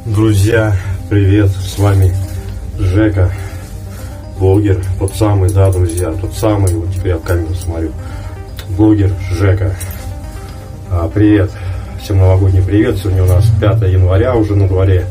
Друзья, привет, с вами Жека, блогер, тот самый, да, друзья, тот самый, вот теперь я в камеру смотрю, блогер Жека. Привет, всем новогодний привет, сегодня у нас 5 января уже на дворе,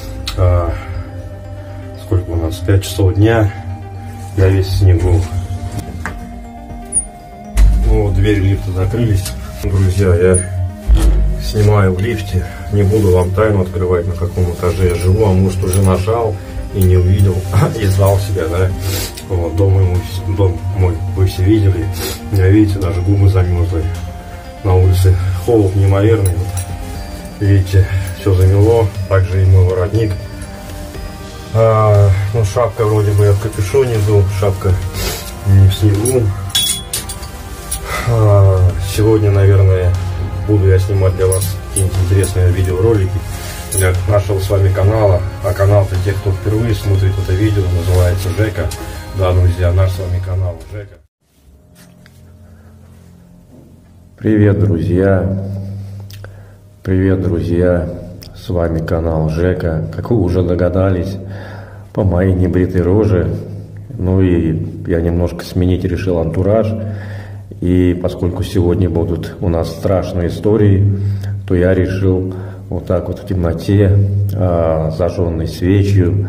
сколько у нас, 5 часов дня, я весь в снегу. Ну вот, двери лифта закрылись, друзья, я снимаю в лифте, не буду вам тайну открывать, на каком этаже я живу, а может уже нажал и не увидел, и звал себя, да. Вот, дом мой вы все видели, видите, даже губы замерзли, на улице холод неимоверный, вот, видите, все замело, также и мой воротник. Ну, шапка вроде бы я в капюшоне был, шапка не в снегу. Сегодня, наверное, буду я снимать для вас какие-нибудь интересные видеоролики для нашего с вами канала. А канал-то, те, кто впервые смотрит это видео, называется Жека. Да, друзья, наш с вами канал Жека. Привет, друзья! Привет, друзья! С вами канал Жека. Как вы уже догадались, по моей небритой роже, ну и я немножко сменить решил антураж. И поскольку сегодня будут у нас страшные истории, то я решил вот так вот в темноте, зажженной свечью,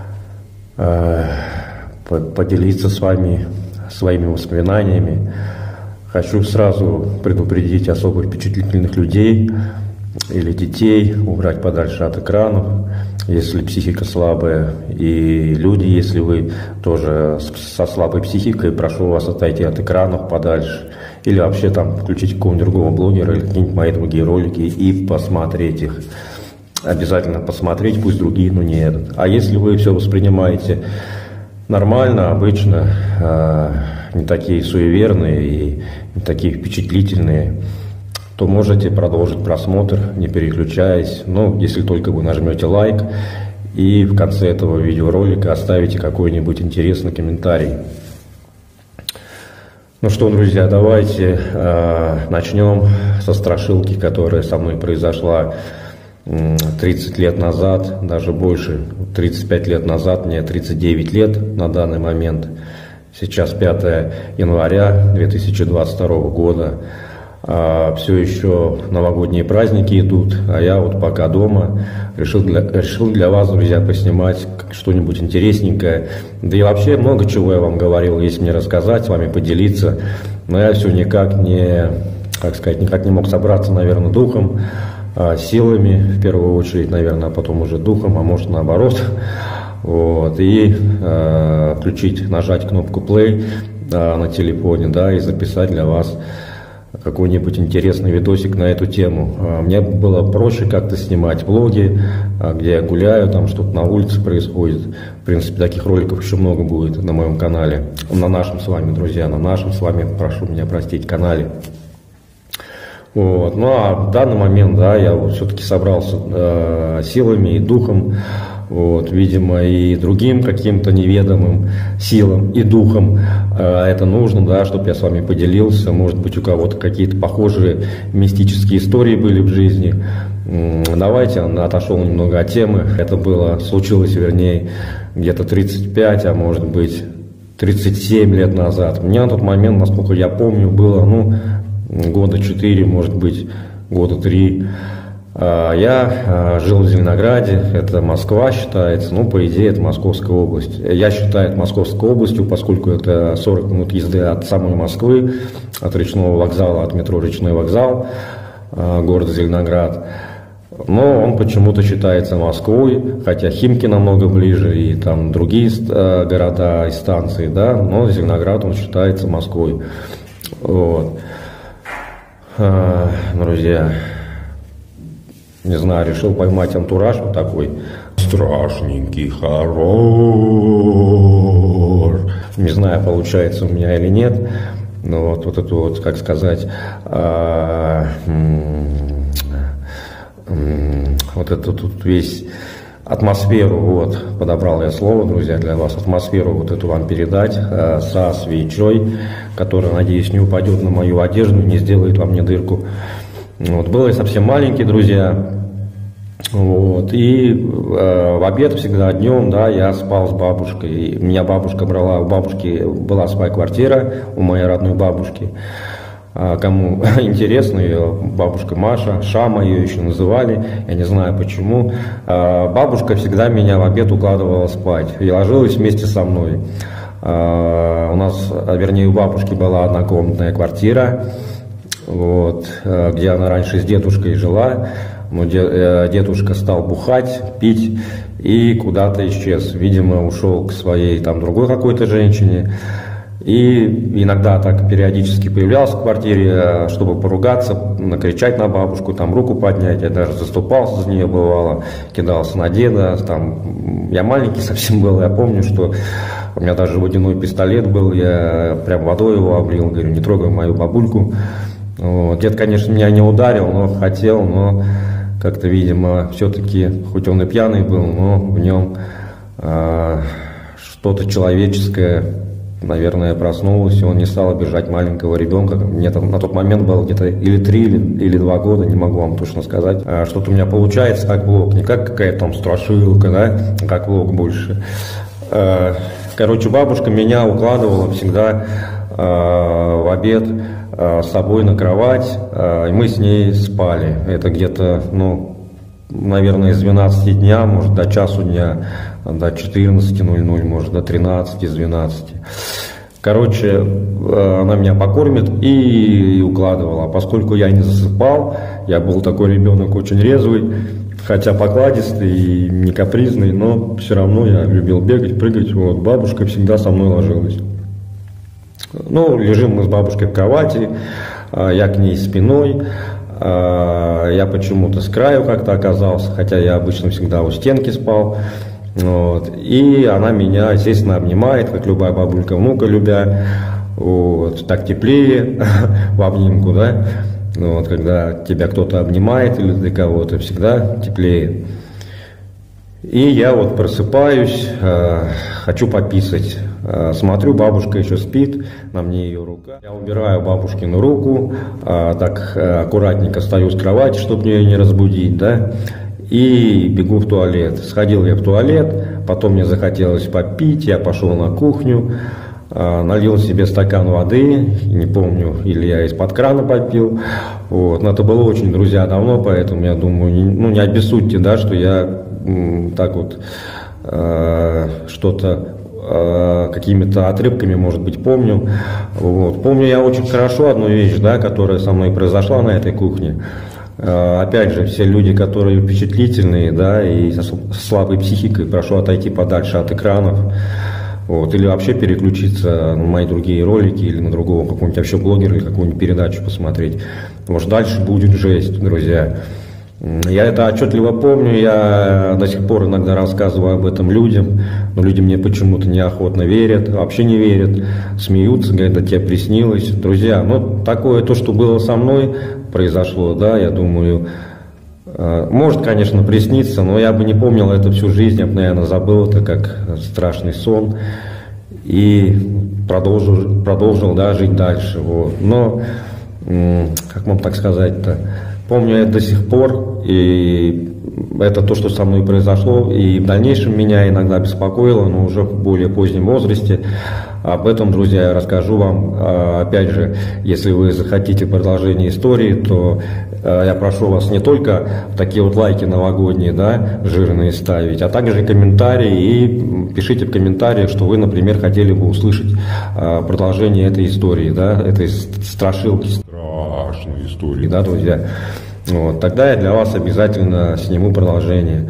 поделиться с вами своими воспоминаниями. Хочу сразу предупредить особо впечатлительных людей или детей, убрать подальше от экранов, если психика слабая, и люди, если вы тоже со слабой психикой, прошу вас отойти от экранов подальше, или вообще там включить какого-нибудь другого блогера или какие-нибудь мои другие ролики и посмотреть их. Обязательно посмотреть, пусть другие, но не этот. А если вы все воспринимаете нормально, обычно, не такие суеверные и не такие впечатлительные, то можете продолжить просмотр, не переключаясь, но если только вы нажмете лайк и в конце этого видеоролика оставите какой-нибудь интересный комментарий. Ну что, друзья, давайте начнем со страшилки, которая со мной произошла 30 лет назад, даже больше, 35 лет назад, мне 39 лет на данный момент, сейчас 5 января 2022 года. Все еще новогодние праздники идут, а я вот пока дома решил для вас, друзья, поснимать что-нибудь интересненькое. Да и вообще много чего я вам говорил, есть мне рассказать, с вами поделиться, но я все никак не мог собраться, наверное, духом, силами в первую очередь, наверное, а потом уже духом, а может наоборот. Вот, и нажать кнопку play на телефоне, да, и записать для вас какой-нибудь интересный видосик на эту тему. Мне было проще как-то снимать влоги, где я гуляю, там что-то на улице происходит. В принципе, таких роликов еще много будет на моем канале. На нашем с вами, друзья, на нашем с вами, прошу меня простить, канале. Вот. Ну а в данный момент, да, я вот все-таки собрался силами и духом, вот, видимо, и другим каким-то неведомым силам и духом это нужно, да, чтобы я с вами поделился. Может быть, у кого-то какие-то похожие мистические истории были в жизни. Давайте, отошел немного от темы. Это случилось, вернее, где-то 35, а может быть 37 лет назад. Мне на тот момент, насколько я помню, было, года 4, может быть, года 3. Я жил в Зеленограде, это Москва считается, по идее это Московская область. Я считаю это Московской областью, поскольку это 40 минут езды от самой Москвы, от речного вокзала, от метро Речной вокзал города Зеленоград. Но он почему-то считается Москвой, хотя Химки намного ближе и там другие города и станции, да, но Зеленоград он считается Москвой. Вот. Друзья, не знаю, решил поймать антураж вот такой страшненький хоррор. Не знаю, получается у меня или нет, но вот это вот, как сказать, вот эту тут весь атмосферу, вот, подобрал я слово, друзья, для вас, атмосферу вот эту вам передать со свечой, которая, надеюсь, не упадет на мою одежду, не сделает вам мне дырку. Вот, был я совсем маленький, друзья, Вот. И в обед всегда днем, да, я спал с бабушкой. И меня бабушка брала, у бабушки была своя квартира, у моей родной бабушки. Кому интересно, ее бабушка Маша, Шама ее еще называли, я не знаю почему. Бабушка всегда меня в обед укладывала спать и ложилась вместе со мной. У нас, вернее, у бабушки была однокомнатная квартира, вот, где она раньше с дедушкой жила. Но дедушка стал бухать, пить и куда-то исчез. Видимо, ушел к своей там другой какой-то женщине. И иногда так периодически появлялся в квартире, чтобы поругаться, накричать на бабушку, там руку поднять. Я даже заступался за нее, бывало, кидался на деда. Там, я маленький совсем был, я помню, что у меня даже водяной пистолет был, я прям водой его облил, говорю, не трогай мою бабульку. Вот. Дед, конечно, меня не ударил, но хотел, но как-то, видимо, все-таки, хоть он и пьяный был, но в нем что-то человеческое, наверное, проснулось, и он не стал обижать маленького ребенка. Мне на тот момент было где-то или 3, или 2 года, не могу вам точно сказать. Что-то у меня получается как влог, не как какая-то там страшилка, да, как влог больше. Короче, бабушка меня укладывала всегда в обед с собой на кровать, и мы с ней спали. Это где-то, ну, наверное, с 12 дня, может, до часу дня, до 14:00, может, до 13, с 12. Короче, она меня покормит и укладывала. Поскольку я не засыпал, я был такой ребенок очень резвый, хотя покладистый и не капризный, но все равно я любил бегать, прыгать. Вот, бабушка всегда со мной ложилась. Ну, лежим мы с бабушкой в кровати, я к ней спиной, я почему-то с краю как-то оказался, хотя я обычно всегда у стенки спал. Вот. И она меня, естественно, обнимает, как любая бабулька внука любя, вот, так теплее в обнимку, да, вот, когда тебя кто-то обнимает или для кого-то, всегда теплее. И я вот просыпаюсь, хочу пописать, смотрю, бабушка еще спит, на мне ее рука. Я убираю бабушкину руку, так аккуратненько стою с кровати, чтобы ее не разбудить, да, и бегу в туалет. Сходил я в туалет, потом мне захотелось попить, я пошел на кухню, налил себе стакан воды, не помню, или я из-под крана попил. Вот. Но это было очень, друзья, давно, поэтому я думаю, не обессудьте, да, что я так вот что-то какими-то отрывками, может быть, помню. Вот. Помню я очень хорошо одну вещь, да, которая со мной произошла на этой кухне. Опять же, все люди, которые впечатлительные, да, и со слабой психикой, прошу отойти подальше от экранов. Вот, или вообще переключиться на мои другие ролики или на другого какого-нибудь вообще блогера или какую-нибудь передачу посмотреть. Потому что дальше будет жесть, друзья. Я это отчетливо помню, я до сих пор иногда рассказываю об этом людям, но люди мне почему-то неохотно верят, вообще не верят, смеются, говорят, да тебе приснилось. Друзья, ну такое то, что было со мной, произошло, да, я думаю, может, конечно, присниться, но я бы не помнил это всю жизнь, я бы, наверное, забыл это как страшный сон и продолжил, да, жить дальше. Вот. Но, как вам так сказать-то, помню это до сих пор, и это то, что со мной произошло, и в дальнейшем меня иногда беспокоило, но уже в более позднем возрасте. Об этом, друзья, я расскажу вам. Опять же, если вы захотите продолжение истории, то я прошу вас не только такие вот лайки новогодние, да, жирные ставить, а также комментарии, и пишите в комментариях, что вы, например, хотели бы услышать продолжение этой истории, да, этой страшилки. Страшной истории, да, друзья. Вот, тогда я для вас обязательно сниму продолжение.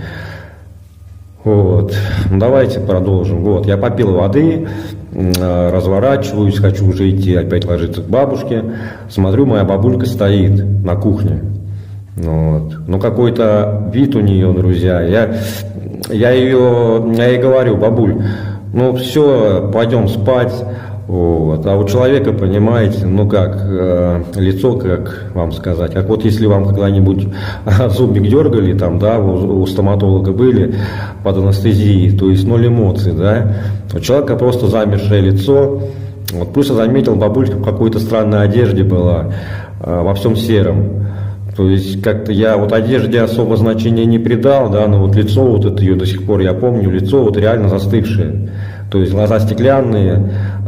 Вот, давайте продолжим. Вот, я попил воды, разворачиваюсь, хочу уже идти опять ложиться к бабушке. Смотрю, моя бабулька стоит на кухне. Вот. Ну, какой-то вид у нее, друзья. Я ей говорю, бабуль, ну все, пойдем спать. Вот. А у человека, понимаете, ну как, лицо, как вам сказать, как вот если вам когда-нибудь зубик дергали, там, да, у стоматолога были под анестезией, то есть 0 эмоций, да, у человека просто замершее лицо. Вот. Плюс я заметил, бабулька в какой-то странной одежде была, во всем сером. То есть как-то я вот одежде особо значения не придал, да, но вот лицо вот это ее до сих пор я помню, лицо вот реально застывшее. То есть глаза стеклянные,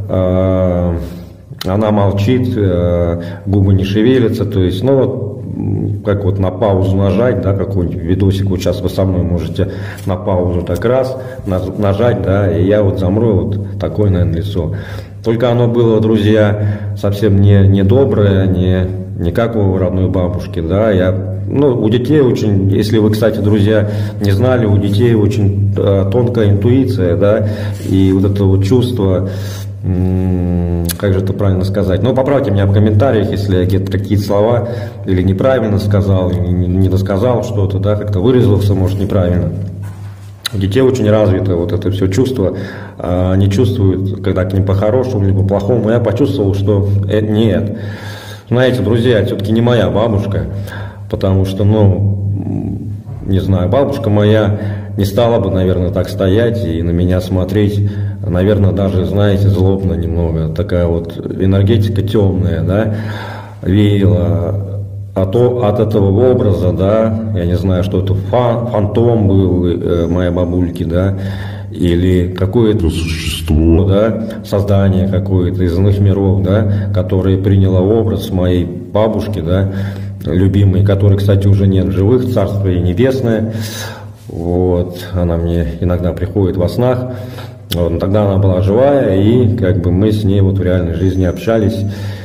она молчит, губы не шевелятся, то есть, ну вот, как вот на паузу нажать, да, какой-нибудь видосик, вот сейчас вы со мной можете на паузу так раз нажать, да, и я вот замру, вот такое, наверное, лицо. Только оно было, друзья, совсем не доброе, не как у родной бабушки, да, ну, у детей очень, если вы, кстати, друзья, не знали, у детей очень тонкая интуиция, да, и вот это вот чувство, как же это правильно сказать, ну, поправьте меня в комментариях, если я где-то какие-то слова или неправильно сказал, или не досказал что-то, да, как-то выразился, может, неправильно. У детей очень развито вот это все чувство, они чувствуют, когда к ним по-хорошему, либо по-плохому. Я почувствовал, что нет. Знаете, друзья, это все-таки не моя бабушка, потому что, ну, не знаю, бабушка моя не стала бы, наверное, так стоять и на меня смотреть, наверное, даже, знаете, злобно немного. Такая вот энергетика темная, да, веяла от этого образа, да, я не знаю, что это фантом был моей бабульки, да, или какое-то существо, да, создание какое-то из иных миров, да, которое приняло образ моей бабушки, да, любимой, которой, кстати, уже нет в живых, царство ей небесное. Вот, она мне иногда приходит во снах. Вот, тогда она была живая, и как бы мы с ней вот в реальной жизни общались.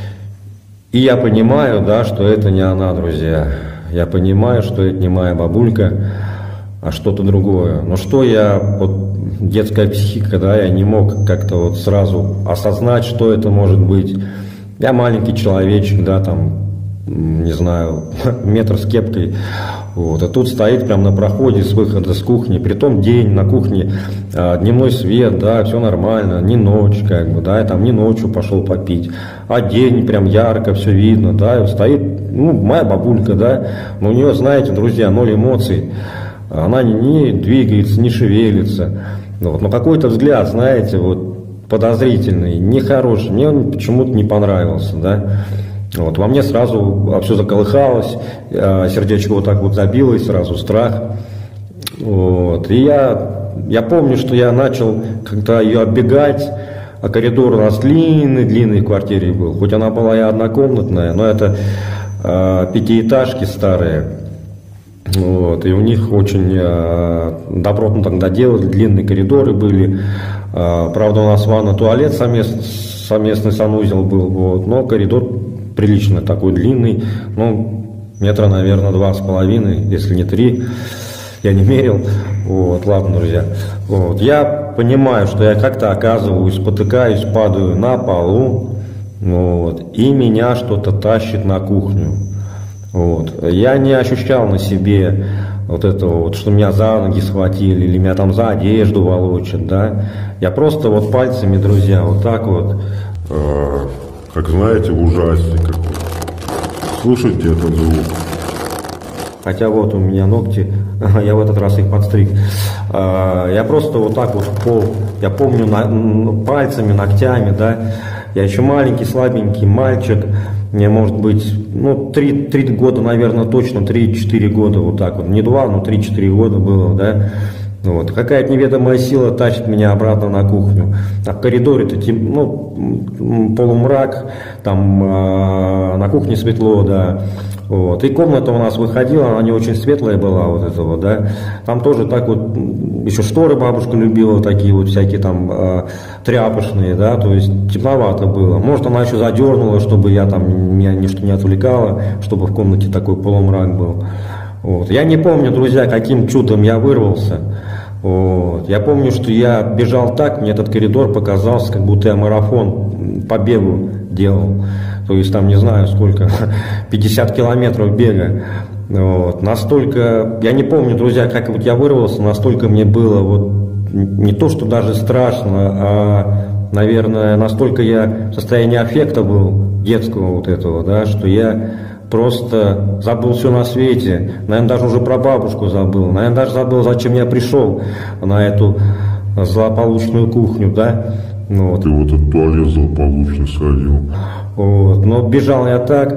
И я понимаю, да, что это не она, друзья. Я понимаю, что это не моя бабулька, а что-то другое. Но что я, вот детская психика, да, я не мог как-то вот сразу осознать, что это может быть. Я маленький человечек, да, там, не знаю, метр с кепкой. Вот, а тут стоит прямо на проходе с выхода с кухни, притом день на кухне, дневной свет, да, все нормально, не ночь, как бы, да, я там не ночью пошел попить, а день прям ярко, все видно, да, стоит, ну, моя бабулька, да, но у нее, знаете, друзья, ноль эмоций, она не двигается, не шевелится, вот, но какой-то взгляд, знаете, вот, подозрительный, нехороший, мне он почему-то не понравился, да. Вот, во мне сразу все заколыхалось, сердечко вот так вот забилось, сразу страх. Вот, и я помню, что я начал, когда ее оббегать, а коридор у нас длинный в квартире был, хоть она была и однокомнатная, но это пятиэтажки старые. Вот, и у них очень добротно тогда делали, длинные коридоры были. Правда, у нас ванна-туалет совместный санузел был, вот, но коридор прилично такой длинный, ну, метра, наверное, 2,5, если не 3, я не мерил. Вот, ладно, друзья. Вот, я понимаю, что я как-то оказываюсь, спотыкаюсь, падаю на полу, вот, и меня что-то тащит на кухню. Вот. Я не ощущал на себе вот этого, вот, что меня за ноги схватили, или меня там за одежду волочат, да. Я просто вот пальцами, друзья, вот так вот. Как знаете, в ужасе какой. Слушайте этот звук. Хотя вот у меня ногти, я в этот раз их подстриг. Я просто вот так вот в пол, я помню, пальцами, ногтями, да. Я еще маленький, слабенький мальчик. Мне может быть, ну, 3 года, наверное, точно, 3-4 года, вот так вот. Не 2, но 3-4 года было, да. Вот. Какая-то неведомая сила тащит меня обратно на кухню. А в коридоре-то полумрак, там на кухне светло, да. Вот. И комната у нас выходила, она не очень светлая была, вот это вот, да. Там тоже так вот, еще шторы бабушка любила, такие вот всякие там тряпочные, да, то есть темновато было. Может, она еще задернула, чтобы меня ничто не отвлекало, чтобы в комнате такой полумрак был. Вот. Я не помню, друзья, каким чудом я вырвался. Вот. Я помню, что я бежал так, мне этот коридор показался, как будто я марафон по бегу делал. То есть там, не знаю сколько, 50 километров бега. Вот. Настолько, я не помню, друзья, как вот я вырвался, настолько мне было вот не то, что даже страшно, а, наверное, настолько я в состоянии аффекта был, детского вот этого, да, что я просто забыл все на свете, наверное, даже уже про бабушку забыл, наверное, даже забыл, зачем я пришел на эту злополучную кухню, да. Вот. Ты в этот туалет злополучный сходил. Вот. Но бежал я так,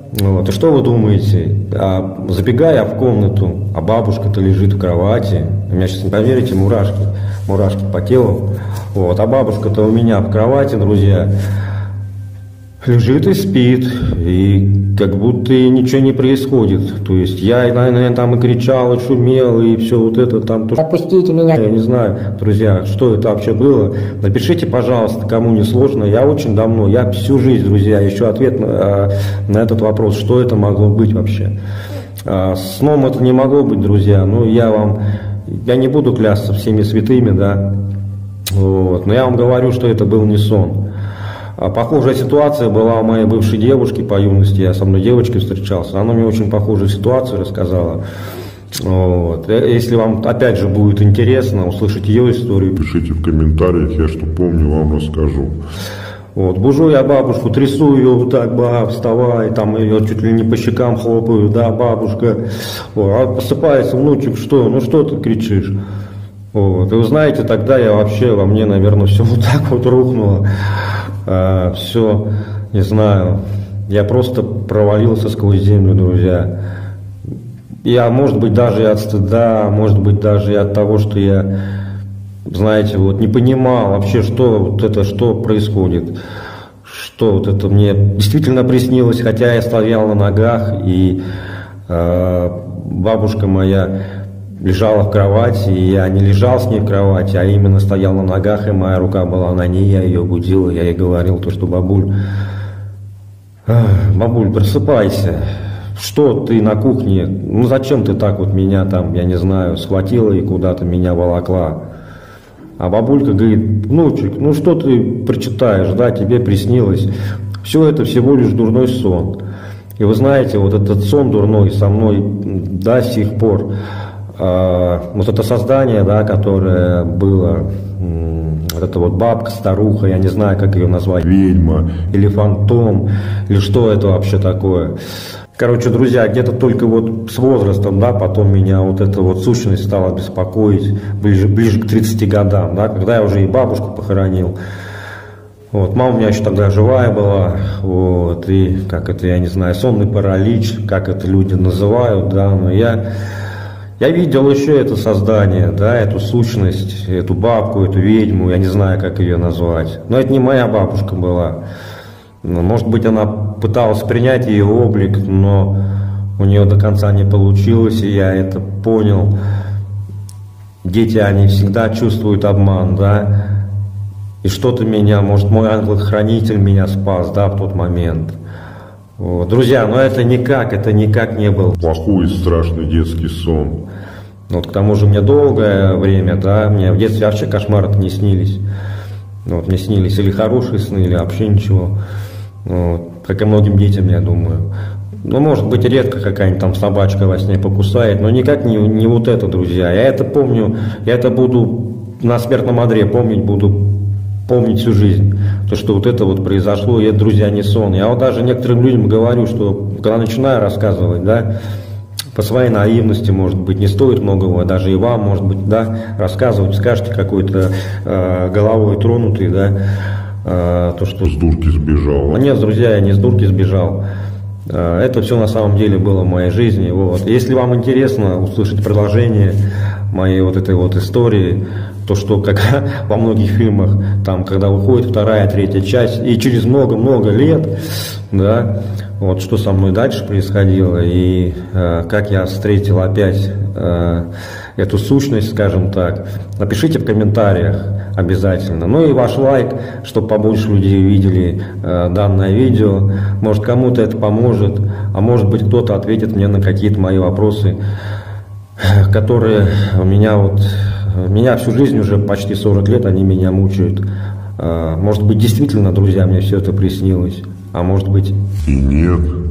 Вот. И что вы думаете? Забегаю я в комнату, а бабушка-то лежит в кровати. У меня сейчас, не поверите, мурашки по телу. Вот. А бабушка-то у меня в кровати, друзья, лежит и спит, и как будто и ничего не происходит. То есть я, наверное, там и кричал, и шумел, и все вот это там. Отпустите меня. Я не знаю, друзья, что это вообще было. Напишите, пожалуйста, кому не сложно. Я очень давно, я всю жизнь, друзья, ищу ответ на этот вопрос, что это могло быть вообще. Сном это не могло быть, друзья. Ну, я не буду клясться всеми святыми, да. Вот. Но я вам говорю, что это был не сон. Похожая ситуация была у моей бывшей девушки по юности, я со мной девочкой встречался, она мне очень похожую ситуацию рассказала. Вот. Если вам опять же будет интересно услышать ее историю, пишите в комментариях, я что помню, вам расскажу. Вот. Бужу я бабушку, трясу ее вот так, вставай, там ее чуть ли не по щекам хлопаю, да, бабушка. Вот. А просыпается внучек, ну что ты кричишь? Вот. И вы знаете, тогда во мне, наверное, все вот так вот рухнуло. Все, не знаю, я просто провалился сквозь землю, друзья. Я, может быть, даже и от стыда, может быть, даже и от того, что я, знаете, вот не понимал вообще, что происходит, что вот это мне действительно приснилось, хотя я стоял на ногах, и бабушка моя лежала в кровати, и я не лежал с ней в кровати, а именно стоял на ногах, и моя рука была на ней, я ее будил, я ей говорил, что бабуль, просыпайся, что ты на кухне, ну зачем ты так вот меня там, я не знаю, схватила и куда-то меня волокла. А бабулька говорит, внучек, ну что ты прочитаешь, да, тебе приснилось, все это всего лишь дурной сон. И вы знаете, вот этот сон дурной со мной до сих пор. Вот это создание, да, которое было, вот эта вот бабка, старуха, я не знаю, как ее назвать, ведьма или фантом, или что это вообще такое. Короче, друзья, где-то только вот с возрастом, да, потом меня вот эта вот сущность стала беспокоить, ближе к 30 годам, да, когда я уже и бабушку похоронил. Вот, мама у меня еще тогда живая была, вот, и как это, я не знаю, сонный паралич, как это люди называют, да, но я видел еще это создание, да, эту сущность, эту бабку, эту ведьму, я не знаю, как ее назвать. Но это не моя бабушка была. Может быть, она пыталась принять ее облик, но у нее до конца не получилось, и я это понял. Дети, они всегда чувствуют обман, да. И что-то меня, может, мой ангел-хранитель меня спас, да, в тот момент. Вот. Друзья, но это никак не был плохой и страшный детский сон. Вот, к тому же мне долгое время, да, мне в детстве вообще кошмары не снились. Вот, мне снились или хорошие сны, или вообще ничего. Вот, как и многим детям, я думаю. Ну, может быть, редко какая-нибудь там собачка во сне покусает, но никак не вот это, друзья. Я это помню, я это буду на смертном одре помнить всю жизнь, то, что вот это вот произошло, и это, друзья, не сон. Я вот даже некоторым людям говорю, что когда начинаю рассказывать, да, по своей наивности, может быть, не стоит многого, даже и вам, может быть, да, рассказывать, скажете какой-то головой тронутый, да, то, что... С дурки сбежал. Нет, друзья, я не с дурки сбежал. Это все на самом деле было в моей жизни. Вот. Если вам интересно услышать продолжение моей вот этой вот истории, то, что как во многих фильмах, там, когда выходит вторая, третья часть, и через много-много лет, да, вот что со мной дальше происходило, и как я встретил опять эту сущность, скажем так, напишите в комментариях обязательно. Ну и ваш лайк, чтобы побольше людей видели данное видео. Может, кому-то это поможет, а может быть, кто-то ответит мне на какие-то мои вопросы, которые меня всю жизнь, уже почти 40 лет, они меня мучают. Может быть, действительно, друзья, мне все это приснилось, а может быть... И нет.